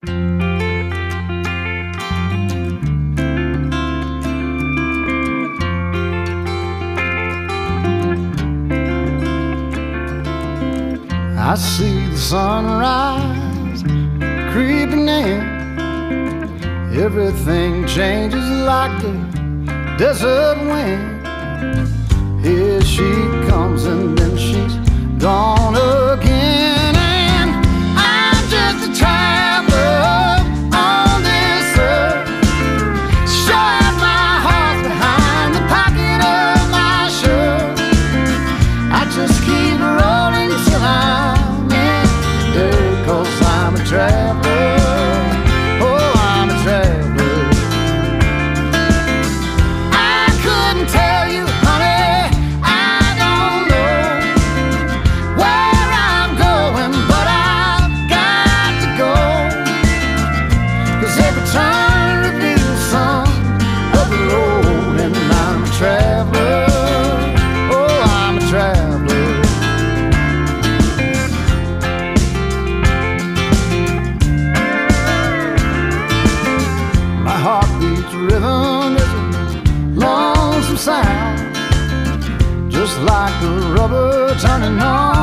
I see the sunrise creeping in. Everything changes like the desert wind. Here she comes and then she's gone again. And I'm just a traveler on this earth. Sure as my heart's behind the pocket of my shirt. I just keep rolling till I'm in dirt, 'cause I'm a traveler. Oh, I'm a traveler. I couldn't tell you, honey, I don't know where I'm going, but I've got to go. 'Cause every turn reveals some of the road, and I'm a traveler. Oh, I'm a traveler. My heartbeat's rhythm is a lonesome sound, just like the rubber turning on